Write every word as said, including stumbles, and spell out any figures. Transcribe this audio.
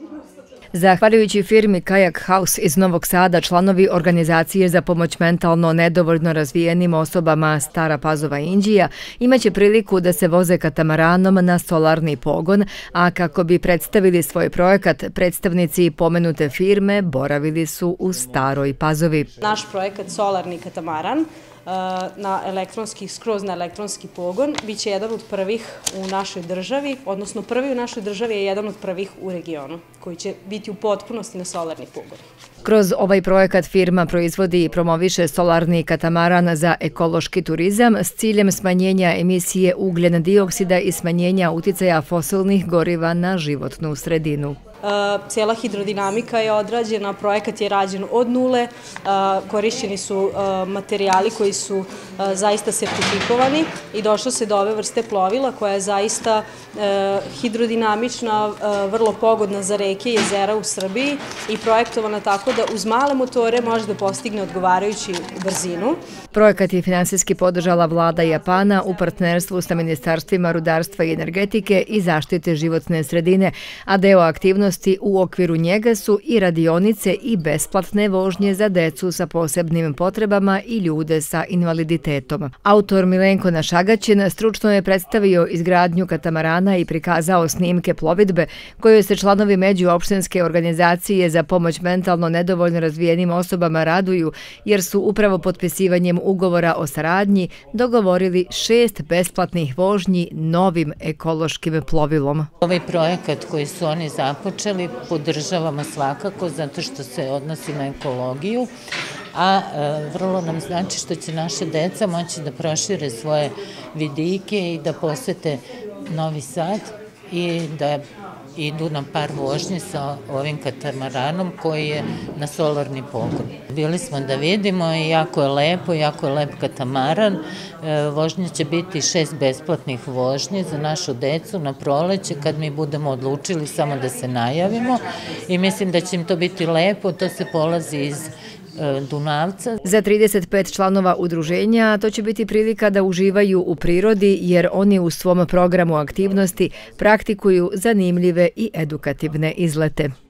Zahvaljujući firmi Kayak House iz Novog Sada, članovi organizacije za pomoć mentalno nedovoljno razvijenim osobama Stara Pazova Inđija imaće priliku da se voze katamaranom na solarni pogon, a kako bi predstavili svoj projekat, predstavnici pomenute firme boravili su u Staroj Pazovi. Naš projekat Solarni katamaran na elektronski, skroz na elektronski pogon, biće jedan od prvih u našoj državi, odnosno prvi u našoj državi je jedan od prvih u regionu, koji će biti u potpunosti na solarni pogon. Kroz ovaj projekat firma proizvodi i promoviše solarni katamaran za ekološki turizam s ciljem smanjenja emisije ugljen dioksida i smanjenja uticaja fosilnih goriva na životnu sredinu. Cijela hidrodinamika je odrađena, projekat je rađen od nule, korišćeni su materijali koji su zaista sertifikovani i došlo se do ove vrste plovila koja je zaista hidrodinamična, vrlo pogodna za reke i jezera u Srbiji i projektovana tako da uz male motore može da postigne odgovarajuću brzinu. Projekat je finansijski podržala vlada Japana u partnerstvu sa ministarstvima rudarstva i energetike i zaštite životne sredine, a deo aktivnosti u okviru njega su i radionice i besplatne vožnje za decu sa posebnim potrebama i ljude sa invaliditetom. Autor Milenko Našagaćin stručno je predstavio izgradnju katamarana i prikazao snimke plovidbe koje se članovi međuopštinske organizacije za pomoć mentalno nedovoljno razvijenim osobama raduju, jer su upravo potpisivanjem ugovora o saradnji dogovorili šest besplatnih vožnji novim ekološkim plovilom. Ovaj projekat koji su oni započeli podržavamo svakako zato što se odnosi na ekologiju, a vrlo nam znači što će naše deca moći da prošire svoje vidike i da posete Novi Sad i da idu na par vožnje sa ovim katamaranom koji je na solarni pogon. Bili smo da vidimo i jako je lepo, jako je lep katamaran. Vožnje će biti šest besplatnih vožnje za našu decu na proleće kad mi budemo odlučili samo da se najavimo i mislim da će im to biti lepo, to se polazi iz Dunavca. Za trideset pet članova udruženja to će biti prilika da uživaju u prirodi jer oni u svom programu aktivnosti praktikuju zanimljive i edukativne izlete.